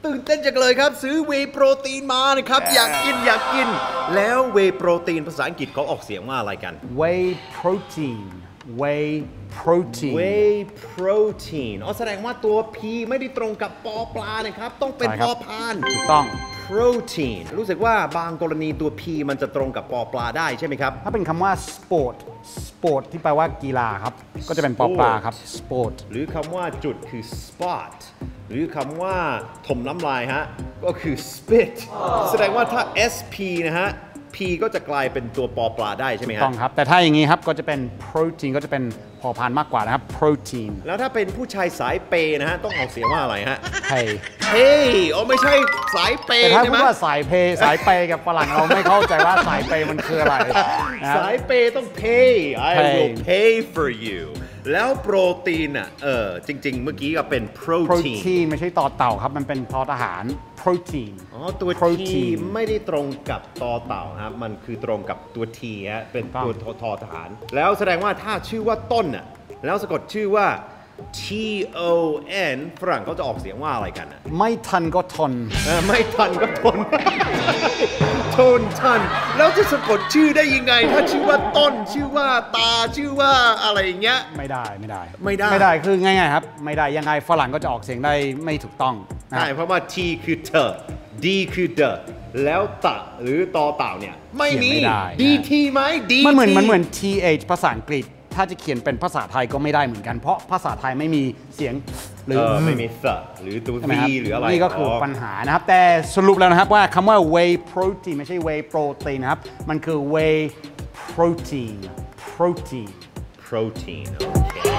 ตื่นเต้นจังเลยครับซื้อเวย์โปรตีนมานะครับอยากกินแล้วเวย์โปรตีนภาษาอังกฤษเขาออกเสียงว่าอะไรกัน Whey protein Whey protein Whey protein แสดงว่าตัว P ไม่ได้ตรงกับปอปลานะครับต้องเป็นปอพานถูกต้อง protein รู้สึกว่าบางกรณีตัว P มันจะตรงกับปอปลาได้ใช่ไหมครับถ้าเป็นคำว่า sport ที่แปลว่ากีฬาครับก็จะเป็นปอปลาครับ sport หรือคำว่าจุดคือ spot หรือคำว่าถมน้ำลายฮะก็คือ spit แสดงว่าถ้า SP นะฮะ P ก็จะกลายเป็นตัวปอปลาได้ใช่ไหมฮะต้องครับแต่ถ้าอย่างนี้ครับก็จะเป็น protein ก็จะเป็นพอพานมากกว่านะครับ protein แล้วถ้าเป็นผู้ชายสายเปย์นะฮะต้องออกเสียงว่าอะไรฮะ pay ไม่ใช่สายเปย์แต่ถ้าพูดว่าสายเปย์กับฝรั่งเราไม่เข้าใจว่าสายเปย์มันคืออะไรสายเปย์ต้อง pay I will pay for you แล้วโปรตีนจริงๆเมื่อกี้ก็เป็น protein ไม่ใช่ต่อเต่าครับมันเป็นทอทหาร protein ตัว T ไม่ได้ตรงกับต่อเต่าครับมันคือตรงกับตัว T ฮะเป็นตัวทอทหารแล้วแสดงว่าถ้าชื่อว่าต้นแล้วสะกดชื่อว่า TON ฝรั่งเขาจะออกเสียงว่าอะไรกันไม่ทันก็ทนไม่ทันก็ทนทันแล้วจะสะกดชื่อได้ยังไงถ้าชื่อว่าต้นชื่อว่าตาชื่อว่าอะไรอย่างเงี้ยไม่ได้คือง่ายๆครับไม่ได้ยังไงฝรั่งก็จะออกเสียงได้ไม่ถูกต้องใช่เพราะว่า T คือเธอ D คือ the แล้วตะหรือตอเต่าเนี่ยไม่มี DT ไหม DT มันเหมือน TH ภาษาอังกฤษถ้าจะเขียนเป็นภาษาไทยก็ไม่ได้เหมือนกันเพราะภาษาไทยไม่มีเสียงหรือไม่มีเ หรือตัว V หรืออะไรนี่ก็คือปัญหานะครับแต่สรุปแล้วนะครับว่าคำว่า whey protein ไม่ใช่ whey protein นะครับมันคือ whey protein โอเค